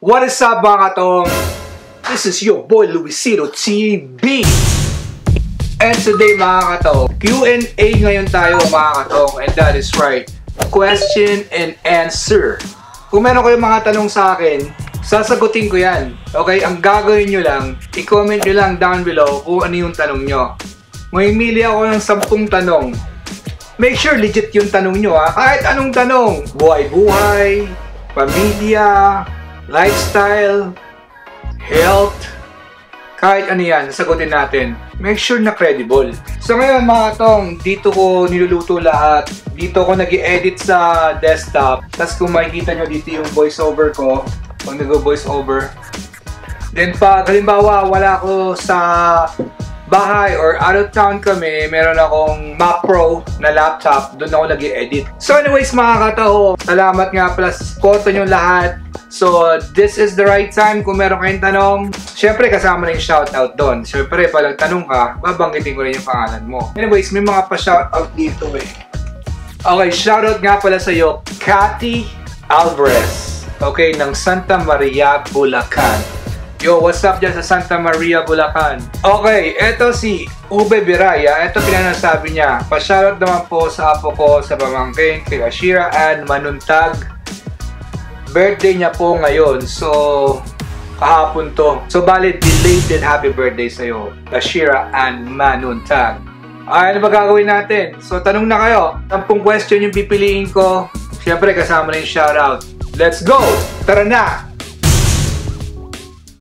What is up mga katong? This is your boy Luisito TV. And today mga katong, Q&A ngayon tayo mga katong. And that is right, question and answer. Kung meron kayong mga tanong sa akin, sasagutin ko yan. Okay, ang gagawin nyo lang, i-comment nyo lang down below kung ano yung tanong nyo. Mamimili ako ng 10 tanong. Make sure legit yung tanong nyo ha. Kahit anong tanong. Buhay-buhay, pamilya, lifestyle, health, kahit ano yan, sasagutin natin. Make sure na credible. So ngayon mga tong, dito ko niluluto lahat. Dito ko nag-i-edit sa desktop. Tapos kung makikita nyo dito yung voiceover ko, pag nag-voiceover. Then pag halimbawa wala ko sa bahay or out of town kami, meron akong Mac Pro na laptop, doon ako nag-i-edit. So anyways mga kataho, salamat nga pala sa support nyo lahat. So this is the right time kung meron kayong tanong. Siyempre kasama na yung shoutout doon. Siyempre pag tanong ka, babanggitin ko rin yung pangalan mo. Anyways, may mga pa-shoutout dito eh. Okay, shoutout nga pala sa iyo, Cathy Alvarez. Okay, ng Santa Maria, Bulacan. Yo, what's up dyan sa Santa Maria, Bulacan? Okay, eto si Ube Biraya. Eto pinanasabi niya. Pa-shoutout naman po sa apo ko sa pamangkin, kay Ashira and Manuntag. Birthday niya po ngayon. So, kahapon to. So, bali, belated happy birthday sa'yo, Ashira and Manuntag. Ay, ano ba gagawin natin? So, tanong na kayo. 10 question yung pipiliin ko. Siyempre, kasama na yung shoutout. Let's go! Tara na!